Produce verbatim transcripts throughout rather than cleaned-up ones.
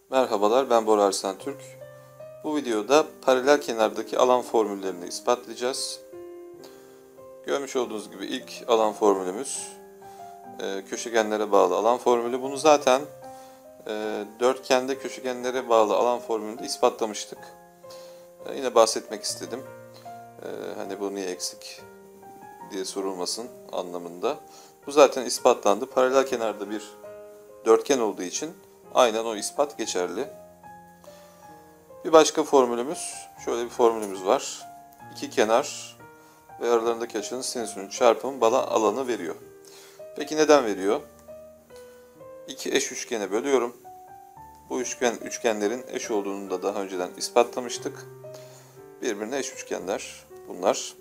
Merhabalar, ben Bora Arslan Türk. Bu videoda paralel kenardaki alan formüllerini ispatlayacağız. Görmüş olduğunuz gibi ilk alan formülümüz e, köşegenlere bağlı alan formülü. Bunu zaten e, dörtgende köşegenlere bağlı alan formülünde ispatlamıştık. E, yine bahsetmek istedim. E, hani bu niye eksik diye sorulmasın anlamında. Bu zaten ispatlandı. Paralel kenarda bir dörtgen olduğu için aynen o ispat geçerli. Bir başka formülümüz, şöyle bir formülümüz var. İki kenar ve aralarındaki açının sinüsünün çarpımı bana alanı veriyor. Peki neden veriyor? İki eş üçgene bölüyorum. Bu üçgen üçgenlerin eş olduğunu da daha önceden ispatlamıştık. Birbirine eş üçgenler bunlar.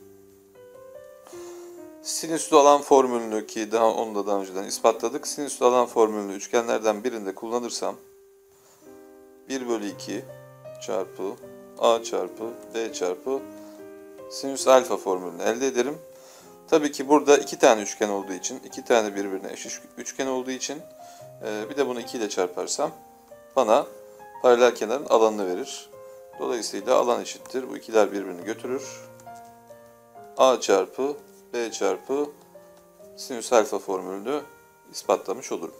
Sinüslü alan formülünü ki daha onu da daha önceden ispatladık. Sinüslü alan formülünü üçgenlerden birinde kullanırsam bir bölü iki çarpı a çarpı b çarpı sinüs alfa formülünü elde ederim. Tabii ki burada iki tane üçgen olduğu için, iki tane birbirine eş üçgen olduğu için bir de bunu iki ile çarparsam bana paralel kenarın alanını verir. Dolayısıyla alan eşittir. Bu ikiler birbirini götürür. A çarpı b çarpı sinüs alfa formülünü ispatlamış olurum.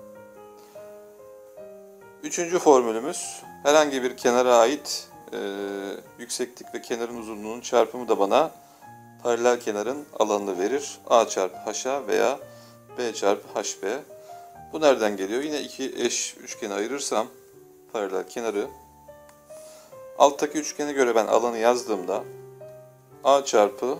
Üçüncü formülümüz herhangi bir kenara ait e, yükseklik ve kenarın uzunluğunun çarpımı da bana paralel kenarın alanını verir. A çarpı h'a veya b çarpı hb. Bu nereden geliyor? Yine iki eş üçgeni ayırırsam paralel kenarı alttaki üçgene göre ben alanı yazdığımda A çarpı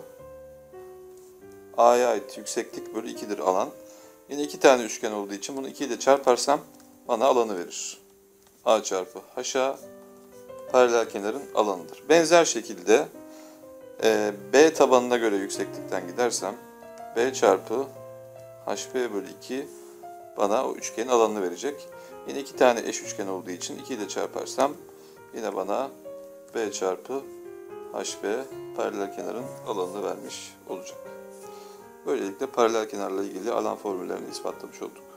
A'ya ait yükseklik bölü ikidir alan. Yine iki tane üçgen olduğu için bunu iki ile çarparsam bana alanı verir. A çarpı h'a paralel kenarın alanıdır. Benzer şekilde e, B tabanına göre yükseklikten gidersem B çarpı hb bölü iki bana o üçgenin alanını verecek. Yine iki tane eş üçgen olduğu için iki ile çarparsam yine bana B çarpı hb paralel kenarın alanını vermiş olacak. Böylelikle paralel kenarla ilgili alan formüllerini ispatlamış olduk.